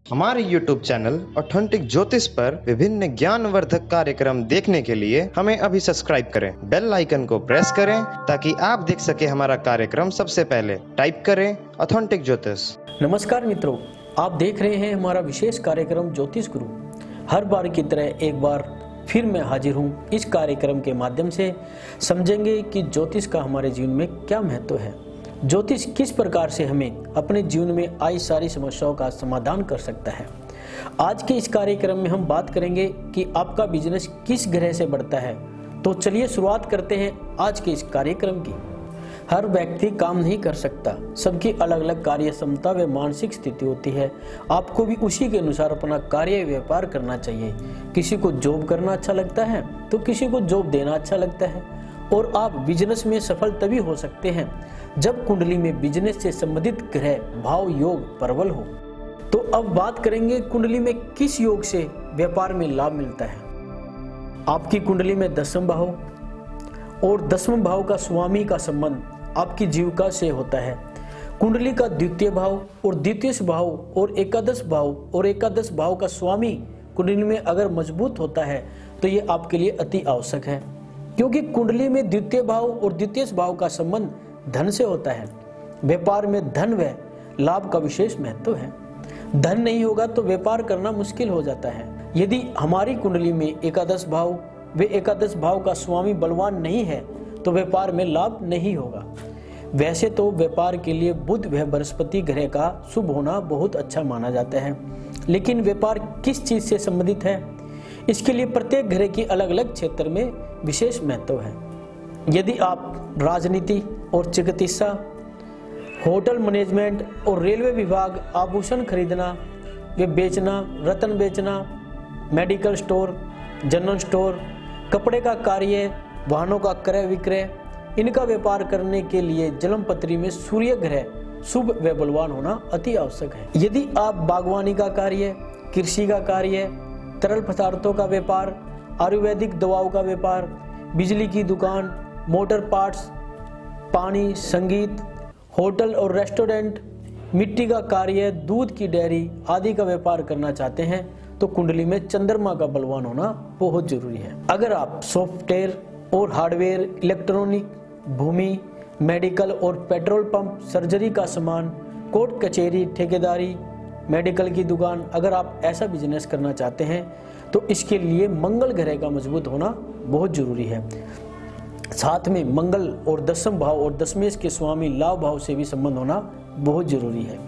हमारे YouTube channel authentic ज्योतिष पर विभिन्न ज्ञानवर्धक कार्यक्रम देखने के लिए हमें अभी सब्सक्राइब करें। बेल आइकन को प्रेस करें ताकि आप देख सके हमारा कार्यक्रम सबसे पहले। टाइप करें ऑथेंटिक ज्योतिष। नमस्कार मित्रों, आप देख रहे हैं हमारा विशेष कार्यक्रम ज्योतिष गुरु। हर बार की तरह एक बार फिर मैं हाजिर हूँ। इस कार्यक्रम के माध्यम से समझेंगे कि ज्योतिष का हमारे जीवन में क्या महत्व है, ज्योतिष किस प्रकार से हमें अपने जीवन में आई सारी समस्याओं का समाधान कर सकता है। आज के इस कार्यक्रम में हम बात करेंगे कि आपका बिजनेस किस ग्रह से बढ़ता है। तो चलिए शुरुआत करते हैं आज के इस कार्यक्रम की। हर व्यक्ति काम नहीं कर सकता, सबकी अलग अलग कार्य क्षमता व मानसिक स्थिति होती है। आपको भी उसी के अनुसार अपना कार्य व्यापार करना चाहिए। किसी को जॉब करना अच्छा लगता है तो किसी को जॉब देना अच्छा लगता है। और आप बिजनेस में सफल तभी हो सकते हैं जब कुंडली में बिजनेस से संबंधित ग्रह भाव योग प्रबल हो। तो अब बात करेंगे कुंडली में किस योग से व्यापार में लाभ मिलता है। आपकी कुंडली में 10वां भाव और 10वें भाव का स्वामी का संबंध आपकी जीविका से होता है। कुंडली का द्वितीय भाव और द्वितीय भाव और एकादश भाव का स्वामी कुंडली में अगर मजबूत होता है तो ये आपके लिए अति आवश्यक है, क्योंकि कुंडली में द्वितीय भाव और द्वितीय भाव का संबंध धन से होता है। व्यापार में धन व लाभ का विशेष महत्व है। धन नहीं होगा तो व्यापार करना मुश्किल हो जाता है। यदि हमारी कुंडली में एकादश भाव व एकादश भाव का स्वामी बलवान नहीं है तो व्यापार में लाभ नहीं होगा। वैसे तो व्यापार के लिए बुध व बृहस्पति ग्रह का शुभ होना बहुत अच्छा माना जाता है, लेकिन व्यापार किस चीज से संबंधित है, इसके लिए प्रत्येक ग्रह की अलग अलग क्षेत्र में विशेष महत्व है। यदि आप राजनीति और चिकित्सा, होटल मैनेजमेंट और रेलवे विभाग, आभूषण खरीदना व बेचना, रत्न बेचना, मेडिकल स्टोर, जनरल स्टोर, कपड़े का कार्य, वाहनों का क्रय विक्रय, इनका व्यापार करने के लिए जन्मपत्री में सूर्य ग्रह शुभ व बलवान होना अति आवश्यक है। यदि आप बागवानी का कार्य, कृषि का कार्य, तरल पदार्थों का व्यापार, आयुर्वेदिक दवाओं का व्यापार, बिजली की दुकान, मोटर पार्ट्स, पानी, संगीत, होटल और रेस्टोरेंट, मिट्टी का कार्य, दूध की डेयरी आदि का व्यापार करना चाहते हैं तो कुंडली में चंद्रमा का बलवान होना बहुत जरूरी है। अगर आप सॉफ्टवेयर और हार्डवेयर, इलेक्ट्रॉनिक, भूमि, मेडिकल और पेट्रोल पंप, सर्जरी का सामान, कोर्ट कचहरी, ठेकेदारी, मेडिकल की दुकान, अगर आप ऐसा बिजनेस करना चाहते हैं तो इसके लिए मंगल ग्रह का मजबूत होना बहुत जरूरी है। साथ में मंगल और 10वें भाव और दशमेश के स्वामी लाभ भाव से भी संबंध होना बहुत जरूरी है।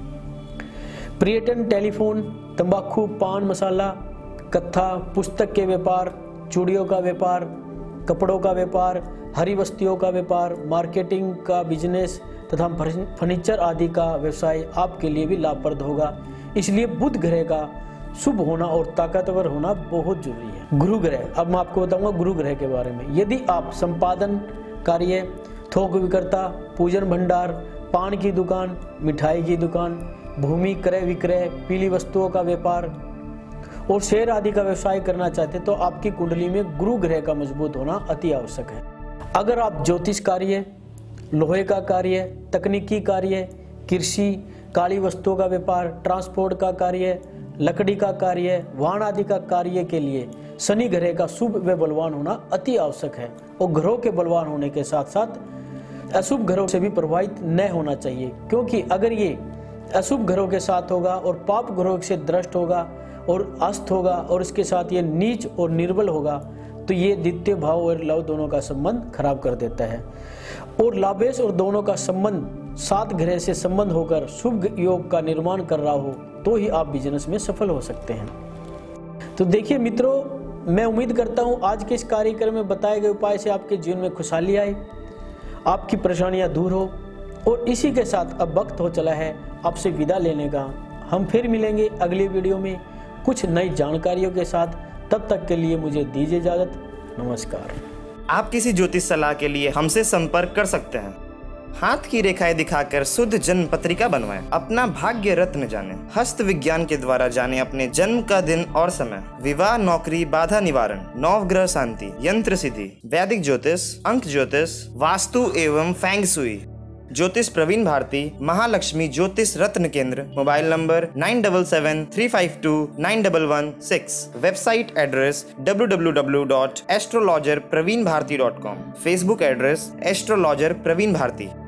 पर्यटन, टेलीफोन, तंबाकू, पान मसाला, कत्था, पुस्तक के व्यापार, चूड़ियों का व्यापार, कपड़ों का व्यापार, हरी वस्तुओं का व्यापार, मार्केटिंग का बिजनेस तथा फर्नीचर आदि का व्यवसाय आपके लिए भी लाभप्रद होगा। इसलिए बुध ग्रह का शुभ होना और ताकतवर होना बहुत जरूरी है। गुरु ग्रह, अब मैं आपको बताऊंगा गुरु ग्रह के बारे में। यदि आप संपादन कार्य, थोक विक्रेता, पूजन भंडार, पान की दुकान, मिठाई की दुकान, भूमि क्रय विक्रय, पीली वस्तुओं का व्यापार और शेयर आदि का व्यवसाय करना चाहते हैं तो आपकी कुंडली में गुरु ग्रह का मजबूत होना अति आवश्यक है। अगर आप ज्योतिष कार्य, लोहे का कार्य, तकनीकी कार्य, कृषि, काली वस्तुओं का व्यापार, ट्रांसपोर्ट का कार्य, लकड़ी का कार्य, वाहन आदि का कार्य के लिए शनि ग्रह का शुभ व बलवान होना अति आवश्यक है। और ग्रहों के बलवान होने के साथ साथ अशुभ ग्रहों से भी प्रभावित न होना चाहिए, क्योंकि अगर ये अशुभ ग्रहों के साथ होगा और पाप ग्रहों से दृष्ट होगा और अस्त होगा और इसके साथ ये नीच और निर्बल होगा तो ये द्वितीय भाव और लव दोनों का संबंध खराब कर देता है। और लाभेश और दोनों का संबंध 7 ग्रह से संबंध होकर शुभ योग का निर्माण कर रहा हो तो ही आप बिजनेस में सफल हो सकते हैं। तो देखिए मित्रों, मैं उम्मीद करता हूँ आज के इस कार्यक्रम में बताए गए उपाय से आपके जीवन में खुशहाली आए, आपकी परेशानियां दूर हो। और इसी के साथ अब वक्त हो चला है आपसे विदा लेने का। हम फिर मिलेंगे अगली वीडियो में कुछ नई जानकारियों के साथ। तब तक के लिए मुझे दीजिए इजाजत। नमस्कार। आप किसी ज्योतिष सलाह के लिए हमसे संपर्क कर सकते हैं। हाथ की रेखाएं दिखाकर शुद्ध जन्म पत्रिका बनवाएं। अपना भाग्य रत्न जानें। हस्त विज्ञान के द्वारा जानें अपने जन्म का दिन और समय। विवाह, नौकरी, बाधा निवारण, नवग्रह शांति, यंत्र सिद्धि, वैदिक ज्योतिष, अंक ज्योतिष, वास्तु एवं फेंग शुई। ज्योतिष Praveen Bharti, Mahalakshmi Jyotish Ratna Kendra, mobile number 9773529116, website address www.astrologerpraveenbharti.com, Facebook address astrologer Praveen Bharti.